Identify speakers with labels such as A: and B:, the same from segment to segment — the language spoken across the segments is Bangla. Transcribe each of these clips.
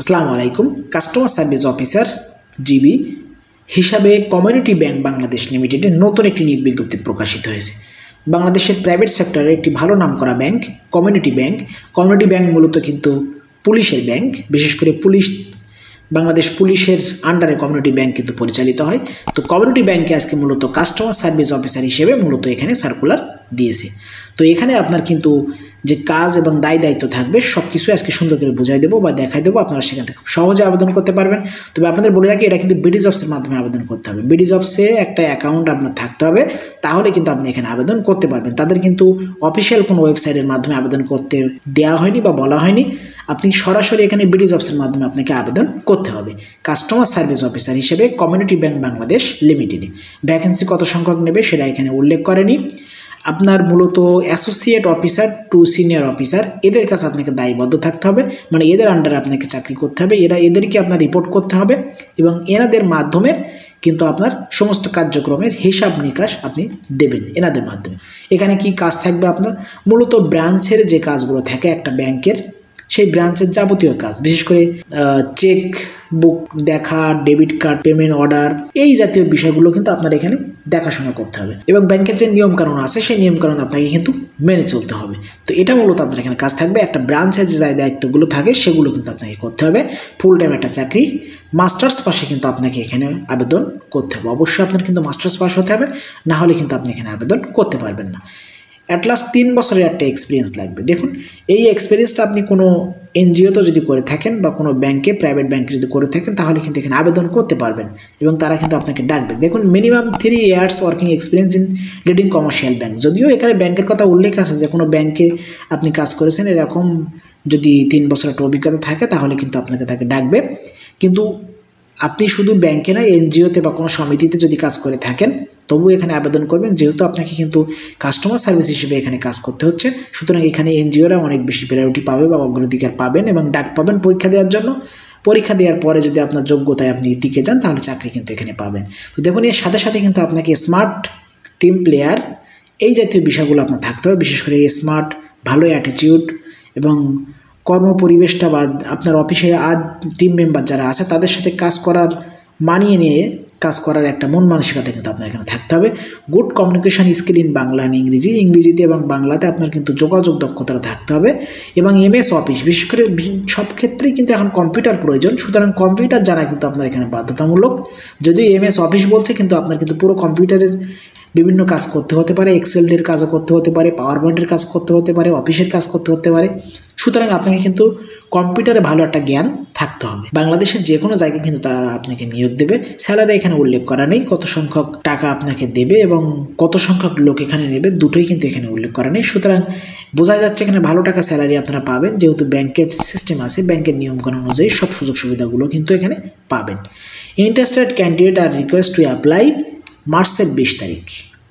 A: আসসালামু আলাইকুম। কাস্টমার সার্ভিস অফিসার জিবি হিসাবে কমিউনিটি ব্যাংক বাংলাদেশ লিমিটেডের নতুন একটি নিয়োগ বিজ্ঞপ্তি প্রকাশিত হয়েছে। বাংলাদেশের প্রাইভেট সেক্টরের একটি ভালো নামকরা bank community bank. Community bank মূলত কিন্তু পুলিশের ব্যাংক, বিশেষ করে বাংলাদেশ পুলিশের আন্ডারে কমিউনিটি ব্যাংক কিন্তু পরিচালিত হয়। তো কমিউনিটি ব্যাংকে আজকে মূলত কাস্টমার সার্ভিস অফিসার হিসেবে মূলত এখানে সার্কুলার দিয়েছে। তো এখানে আপনার কিন্তু যে কাজ এবং দায়িত্ব থাকবে সব কিছু আজকে সুন্দর করে বুঝাই দেবো বা দেখাই দেবো, আপনারা সেখান থেকে খুব সহজে আবেদন করতে পারবেন। তবে আপনাদের বলে রাখি, এটা কিন্তু বিডি জবসের মাধ্যমে আবেদন করতে হবে। বিডি জবসে একটা অ্যাকাউন্ট আপনার থাকতে হবে, তাহলে কিন্তু আপনি এখানে আবেদন করতে পারবেন। তাদের কিন্তু অফিসিয়াল কোনো ওয়েবসাইটের মাধ্যমে আবেদন করতে দেওয়া হয়নি বা বলা হয়নি। আপনি সরাসরি এখানে বিডি জবসের মাধ্যমে আপনাকে আবেদন করতে হবে কাস্টমার সার্ভিস অফিসার হিসেবে কমিউনিটি ব্যাংক বাংলাদেশ লিমিটেডে। ভ্যাকেন্সি কত সংখ্যক নেবে সেটা এখানে উল্লেখ করেনি। আপনার মূলত associate officer to senior officer এদের কাছে আপনাকে দায়বদ্ধ থাকতে হবে, মানে এদের আন্ডারে আপনাকে চাকরি করতে হবে। এদেরকে আপনার রিপোর্ট করতে হবে এবং এনাদের মাধ্যমে কিন্তু আপনার সমস্ত কার্যক্রমের হিসাব নিকাশ আপনি দেবেন এনাদের মাধ্যমে। এখানে কি কাজ থাকবে আপনার? মূলত ব্রাঞ্চের যে কাজগুলো থাকে একটা ব্যাংকের, সেই ব্রাঞ্চের যাবতীয় কাজ, বিশেষ করে চেক বুক দেখা, ডেবিট কার্ড পেমেন্ট অর্ডার, এই জাতীয় বিষয়গুলো কিন্তু আপনার এখানে দেখাশোনা করতে হবে এবং ব্যাংকের যে নিয়মকানুন আছে সেই নিয়মকানুন আপনাকে কিন্তু মেনে চলতে হবে। তো এটা মূলত আপনার এখানে কাজ থাকবে। একটা ব্রাঞ্চের যে দায়িত্বগুলো থাকে সেগুলো কিন্তু আপনাকে করতে হবে। ফুল টাইম একটা চাকরি, মাস্টার্স পাশে কিন্তু আপনাকে এখানে আবেদন করতে হবে। অবশ্যই আপনার কিন্তু মাস্টার্স পাস হতে হবে, না হলে কিন্তু আপনি এখানে আবেদন করতে পারবেন না। অ্যাট লাস্ট 3 বছরের একটা এক্সপিরিয়েন্স লাগবে। দেখুন, এই এক্সপিরিয়েন্সটা আপনি কোনো এনজিওতে যদি করে থাকেন বা কোনো ব্যাংকে, প্রাইভেট ব্যাংকে যদি করে থাকেন, তাহলে কিন্তু এখানে আবেদন করতে পারবেন এবং তারা কিন্তু আপনাকে ডাকবে। দেখুন, minimum 3 years working experience in leading commercial bank. যদিও এখানে ব্যাংকের কথা উল্লেখ আছে যে কোনো ব্যাংকে আপনি কাজ করেছেন এরকম যদি 3 বছর একটা অভিজ্ঞতা থাকে তাহলে কিন্তু আপনাকে তাকে ডাকবে। কিন্তু আপনি শুধু ব্যাংকে না, এনজিওতে বা কোনো সমিতিতে যদি কাজ করে থাকেন তবু এখানে আবেদন করবেন, যেহেতু আপনাকে কিন্তু কাস্টমার সার্ভিস হিসেবে এখানে কাজ করতে হচ্ছে। সুতরাং এখানে এনজিওরা অনেক বেশি প্রায়োরিটি পাবে বা অগ্রাধিকার পাবেন এবং ডাক পাবেন পরীক্ষা দেওয়ার জন্য। পরীক্ষা দেওয়ার পরে যদি আপনার যোগ্যতায় আপনি টিকে যান তাহলে চাকরি কিন্তু এখানে পাবেন। তো দেখুন, এর সাথে সাথে কিন্তু আপনাকে স্মার্ট টিম প্লেয়ার এই জাতীয় বিষয়গুলো আপনার থাকতে হবে। বিশেষ করে স্মার্ট, ভালো অ্যাটিটিউড এবং কর্মপরিবেশটা বা আপনার অফিসে টিম মেম্বার যারা আছে তাদের সাথে কাজ করার মানিয়ে নিয়ে কাজ করার একটা মন মানসিকতা কিন্তু আপনার এখানে থাকতে হবে। Good communication skill in Bangla and ইংরেজিতে এবং বাংলাতে আপনার কিন্তু যোগাযোগ দক্ষতা থাকতে হবে এবং এমএস অফিস, বিশেষ করে সব ক্ষেত্রেই কিন্তু এখন কম্পিউটার প্রয়োজন। সুতরাং কম্পিউটার জানা কিন্তু আপনার এখানে বাধ্যতামূলক। যদিও এমএস অফিস বলছে, কিন্তু আপনার কিন্তু পুরো কম্পিউটারের বিভিন্ন কাজ করতে হতে পারে, এক্সেলের কাজও করতে হতে পারে, পাওয়ার পয়েন্টের কাজ করতে হতে পারে, অফিসের কাজ করতে হতে পারে। সুতরাং আপনাকে কিন্তু কম্পিউটারে ভালো একটা জ্ঞান থাকতে হবে। বাংলাদেশের যে কোনো জায়গায় কিন্তু তারা আপনাকে নিয়োগ দেবে। স্যালারি এখানে উল্লেখ করা নেই, কত সংখ্যক টাকা আপনাকে দেবে এবং কত সংখ্যক লোক এখানে নেবে দুটোই কিন্তু এখানে উল্লেখ করা নেই। সুতরাং বোঝা যাচ্ছে এখানে ভালো টাকা স্যালারি আপনারা পাবেন, যেহেতু ব্যাংকের সিস্টেম আছে, ব্যাংকের নিয়মকানুন অনুযায়ী সব সুযোগ সুবিধাগুলো কিন্তু এখানে পাবেন। Interested candidate are request to apply মার্চের 20 তারিখ।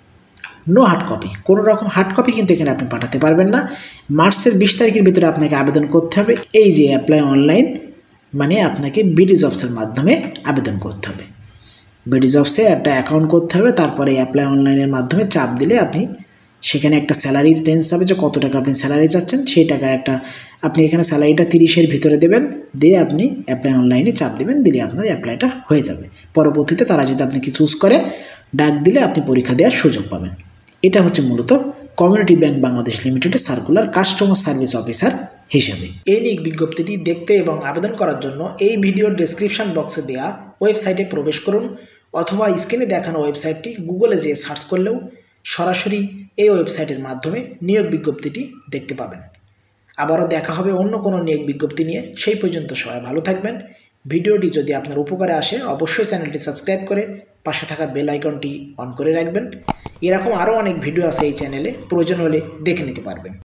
A: নো হার্ড কপি, কোনো রকম হার্ড কপি কিন্তু এখানে আপনি পাঠাতে পারবেন না। মার্চের 20 তারিখের ভিতরে আপনাকে আবেদন করতে হবে। এই যে অ্যাপ্লাই অনলাইন, মানে আপনাকে বিডি জবসের মাধ্যমে আবেদন করতে হবে। বিডি জবসে একটা অ্যাকাউন্ট করতে হবে, তারপরে অ্যাপ্লাই অনলাইনের মাধ্যমে চাপ দিলে আপনি সেখানে একটা স্যালারি রেঞ্জ হবে যে কত টাকা আপনি স্যালারি চাচ্ছেন, সেই টাকা আপনি এখানে স্যালারিটা 30-এর ভিতরে দেবেন, দিয়ে আপনি অ্যাপ্লাই অনলাইনে চাপ দেবেন, দিলে আপনার অ্যাপ্লাইটা হয়ে যাবে। পরবর্তীতে তারা যদি আপনাকে চুজ করে ডাক দিলে আপনি পরীক্ষা দেওয়ার সুযোগ পাবেন। এটা হচ্ছে মূলত কমিউনিটি ব্যাংক বাংলাদেশ লিমিটেডের সার্কুলার কাস্টমার সার্ভিস অফিসার হিসেবে। এই নিয়োগ বিজ্ঞপ্তিটি দেখতে এবং আবেদন করার জন্য এই ভিডিওর ডেসক্রিপশন বক্সে দেওয়া ওয়েবসাইটে প্রবেশ করুন, অথবা স্ক্রিনে দেখানো ওয়েবসাইটটি গুগলে যেয়ে সার্চ করলেও সরাসরি এই ওয়েবসাইটের মাধ্যমে নিয়োগ বিজ্ঞপ্তিটি দেখতে পাবেন। আবারও দেখা হবে অন্য কোনো নিয়োগ বিজ্ঞপ্তি নিয়ে। সেই পর্যন্ত সবাই ভালো থাকবেন। ভিডিওটি যদি আপনার উপকারে আসে অবশ্যই চ্যানেলটি সাবস্ক্রাইব করে পাশে থাকা বেল আইকনটি অন করে রাখবেন। এরকম আরও অনেক ভিডিও আছে এই চ্যানেলে, প্রয়োজন হলে দেখে নিতে পারবেন।